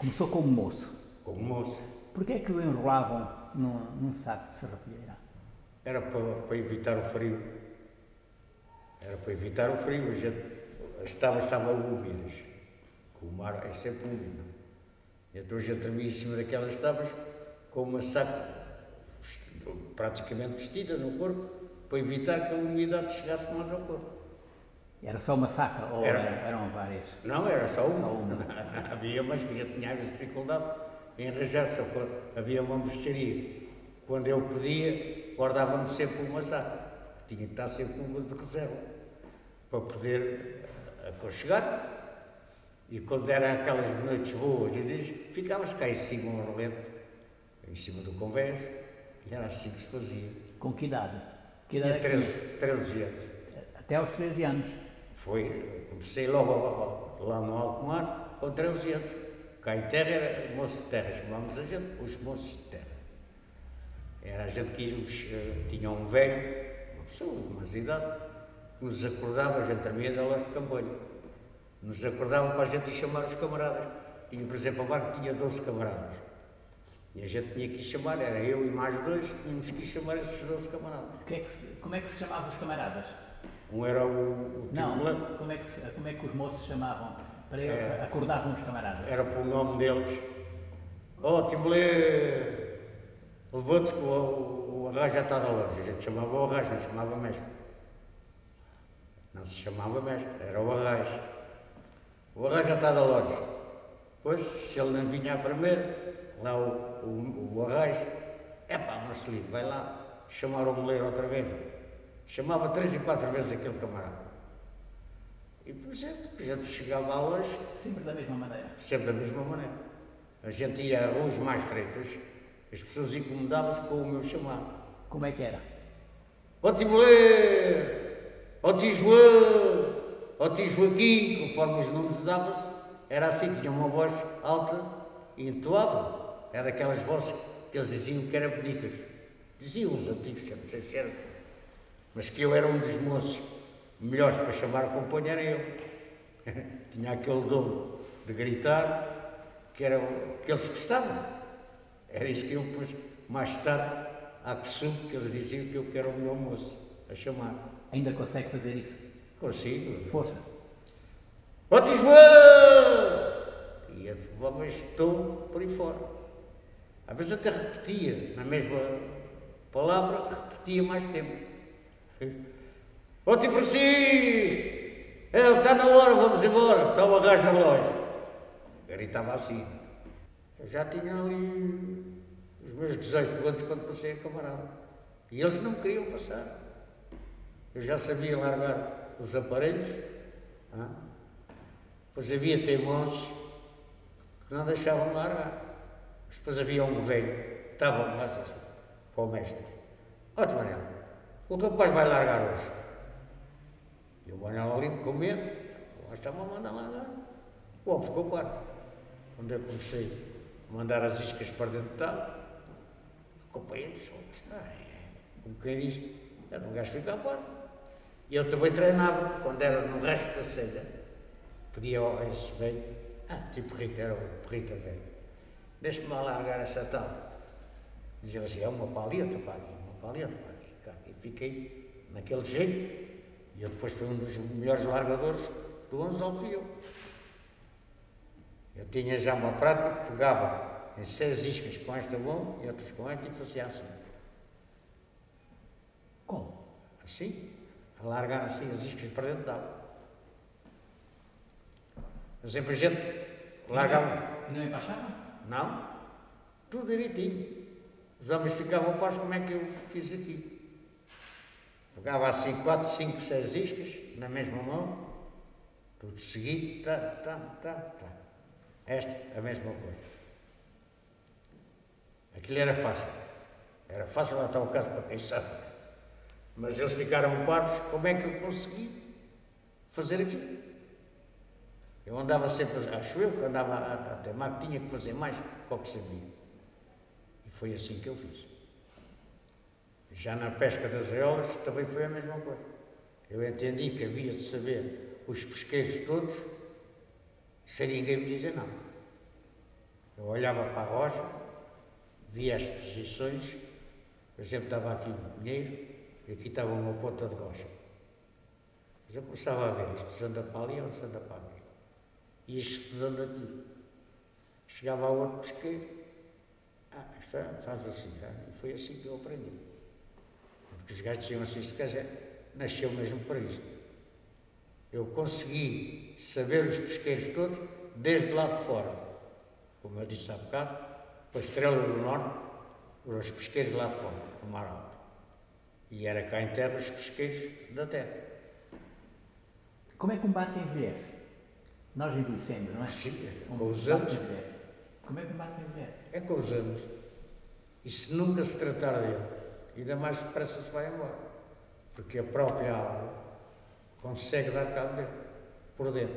Começou como moço. como moço. Porquê é que o enrolavam num saco de serrapilheira? Era para evitar o frio. Era para evitar o frio. As tábuas estavam úmidas, que o mar é sempre úmido. Não? Então a gente dormia em cima daquelas tábuas com uma saca praticamente vestida no corpo, para evitar que a umidade chegasse mais ao corpo. Era só uma saca ou eram várias? Não, era só uma. Só uma. Havia umas que já tinha às vezes dificuldade em arranjar, só que havia uma mercearia. Quando eu pedia, guardava-me sempre uma saca, que tinha que estar sempre uma de reserva, para poder aconchegar. E quando eram aquelas noites boas, ficava-se cá em cima um rolete, em cima do convés, e era assim que se fazia. Com que idade? Que Tinha idade é que 13 anos. Até aos 13 anos. Comecei logo lá no alto mar, com 13 anos. Cá em terra era moço de terra, chamávamos a gente os moços de terra. Era a gente que tinha um velho, uma pessoa de mais idade, que nos acordava, a gente dormia delas de campanha. Nos acordava para a gente ir chamar os camaradas. Tinha, por exemplo, a barco tinha 12 camaradas. E a gente tinha que ir chamar, era eu e mais dois, tínhamos que ir chamar esses 12 camaradas. Como é que se chamavam os camaradas? Um era o Não, Timbalé. como é que os moços chamavam? Para acordavam os camaradas? Era por nome deles. Oh, Timbalé, levou-te que o arrajo já está da loja. A gente chamava o arrajo, não chamava mestre. Não se chamava mestre, era o arrajo. O arrajo já está da loja. Pois, se ele não vinha a primeiro, lá o arrajo, Marcelino, vai lá chamar o moleiro outra vez. Chamava 3 e 4 vezes aquele camarada. E, por exemplo, a gente chegava à loja. Sempre da mesma maneira? Sempre da mesma maneira. A gente ia a ruas mais estreitas, as pessoas incomodavam-se com o meu chamado. Como é que era? Ó Timbalé, ó Tijoão, ó Tijoaquim, conforme os nomes davam-se, era assim, tinha uma voz alta e entoava. Era daquelas vozes que eles diziam que eram bonitas. Diziam os antigos, sempre sem ser. Mas que eu era um dos moços melhores para chamar a companhia, era eu. Tinha aquele dom de gritar, que era o que eles gostavam. Era isso que eu depois, mais tarde, à que soube, que eles diziam que eu era o melhor moço a chamar. Ainda consegue fazer isso? Consigo. Força! Ó Tijoão! E eu levava este tom por aí fora. Às vezes até repetia, na mesma palavra, repetia mais tempo. Ó Tio Francisco! Está na hora, vamos embora, está o arrajo na loja. Gritava assim. Eu já tinha ali os meus 18 anos quando passei a camarada. E eles não queriam passar. Eu já sabia largar os aparelhos. Depois havia teimosos que não deixavam largar. Mas depois havia um velho que estava mais assim, para o mestre. Ó Tio Manel, o rapaz vai largar hoje. E o Manel ali com medo, lá estava a mandar largar. O homem ficou parado. Quando eu comecei a mandar as iscas para dentro de tal, ficou para ele, como quem diz, era um gajo ficar parado. E eu também treinava, quando era no resto da selha, pedia a esse velho, tipo Rita, era o Rita velho, deixa-me lá largar essa tal. Dizia assim, é uma palheta para aqui, uma palheta para aqui. E fiquei naquele jeito, e eu depois fui um dos melhores largadores do Anzol, fui eu. Eu tinha já uma prática que pegava em 6 iscas com esta mão e outras com esta e fazia assim. Como? Assim, a largar assim as iscas para dentro da água. Sempre a gente largava. E não empachava? Não, tudo direitinho. Os homens ficavam passos como é que eu fiz aqui. Pegava assim 4, 5, 6 iscas na mesma mão, tudo seguido, tá. Esta, a mesma coisa. Aquilo era fácil. Era fácil, lá está o caso para quem sabe. Mas eles ficaram parvos, como é que eu consegui fazer aquilo? Eu andava sempre, acho eu, que andava a teimar que tinha que fazer mais do que sabia. E foi assim que eu fiz. Já na pesca das areolas também foi a mesma coisa. Eu entendi que havia de saber os pesqueiros todos, sem ninguém me dizer não. Eu olhava para a rocha, via as posições, por exemplo, estava aqui o Pinheiro e aqui estava uma ponta de rocha. Mas eu começava a ver, isto se anda para ali ou se anda para ali. E isto estudando aqui. Chegava a outro pesqueiro, isto faz assim, e foi assim que eu aprendi. Porque os gajos diziam assim, este gajo nasceu mesmo para isto. Eu consegui saber os pesqueiros todos desde lá de fora. Como eu disse há bocado, para a Estrela do Norte, os pesqueiros lá de fora, no Mar Alto. E era cá em terra os pesqueiros da terra. Como é que um barco envelhece? Nós envelhecemos, não é? Sim, Um com os barco anos. envelhece. Como é que um barco envelhece? É com os anos. E se nunca se tratar dele, ainda mais depressa se vai embora. Porque a própria água consegue dar cabo dele, por dentro.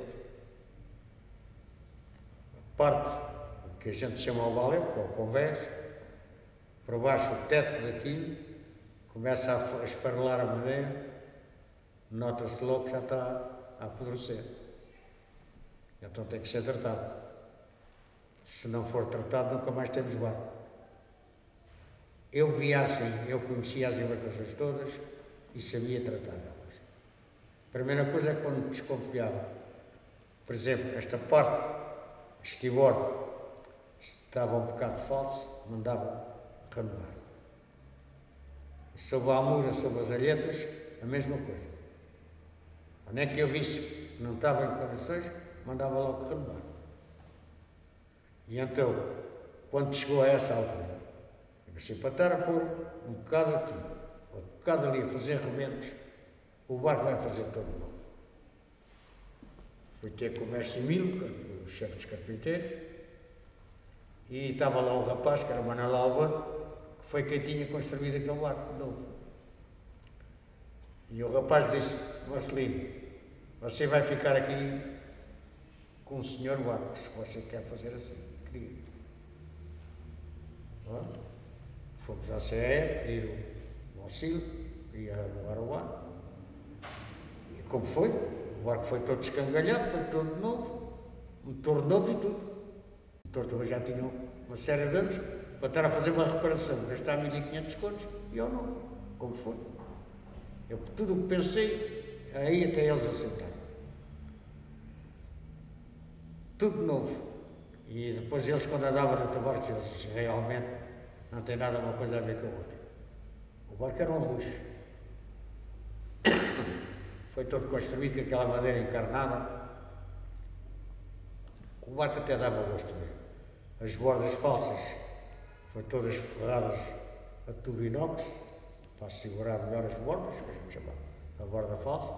A parte que a gente chama o balé, que é o convés, por baixo o teto daquilo, começa a esfarelar a madeira, nota-se logo que já está a apodrecer. Então tem que ser tratado. Se não for tratado, nunca mais temos barco. Eu via assim, eu conhecia as embarcações todas e sabia tratá-las. A primeira coisa é quando desconfiava. Por exemplo, esta parte, estiborde, estava um bocado falso, mandava renovar. Sobre a amura, sobre as alhetas, a mesma coisa. Onde é que eu visse que não estava em condições, mandava logo renovar. E então, quando chegou a essa altura, eu pensei, para estar a pôr um bocado aqui, outro bocado ali, a fazer remendos, o barco vai fazer todo novo. Fui ter com o mestre Emílio, o chefe dos carpinteiros, e estava lá um rapaz, que era o Manuel Albano, que foi quem tinha construído aquele barco novo. E o rapaz disse, Marcelino, você vai ficar aqui com o senhor barco, se você quer fazer assim. Queria. Pronto. Fomos à CE pedir o auxílio, ia renovar o barco. E como foi? O barco foi todo escangalhado, foi todo novo, motor novo e tudo. O motor também já tinha uma série de anos para estar a fazer uma reparação, gastar 1500 contos e eu não. Como foi? Eu tudo o que pensei, aí até eles aceitaram. Tudo novo. E depois eles, quando andavam no barco, eles disseram, realmente não tem nada uma coisa a ver com a outra. O barco era um luxo. Foi todo construído com aquela madeira encarnada. O barco até dava gosto de ver. As bordas falsas foram todas ferradas a tubo inox, para segurar melhor as bordas, que a gente chama a borda falsa.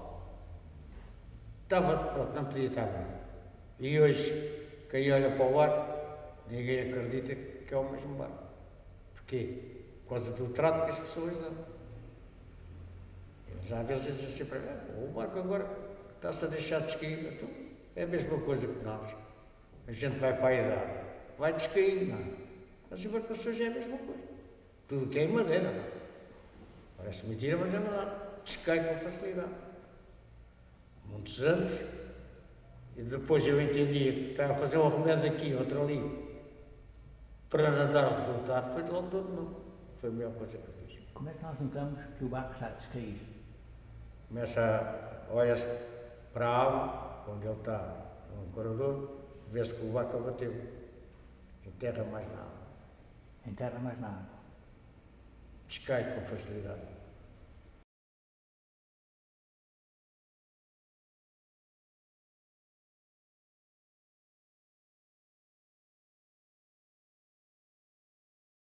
Pronto, não podia estar bem. E hoje, quem olha para o barco, ninguém acredita que é o mesmo barco. Porquê? Por causa do trato que as pessoas dão. Eles às vezes dizem assim para mim, o barco agora está-se a deixar descair. Então, é a mesma coisa que nós. A gente vai para a idade, vai descaindo, não. As embarcações é a mesma coisa. Tudo que é em madeira, não. Parece mentira, mas é verdade. Descai com facilidade. Muitos anos. E depois eu entendia que estava a fazer um remédio aqui, outro ali, para não dar o resultado, foi logo todo novo. Foi a melhor coisa que eu fiz. Como é que nós notamos que o barco está a descair? Olha-se para a água, onde ele está, no corredor, vê-se que o barco abateu. Em terra mais na água. Em terra mais na água. Descai com facilidade.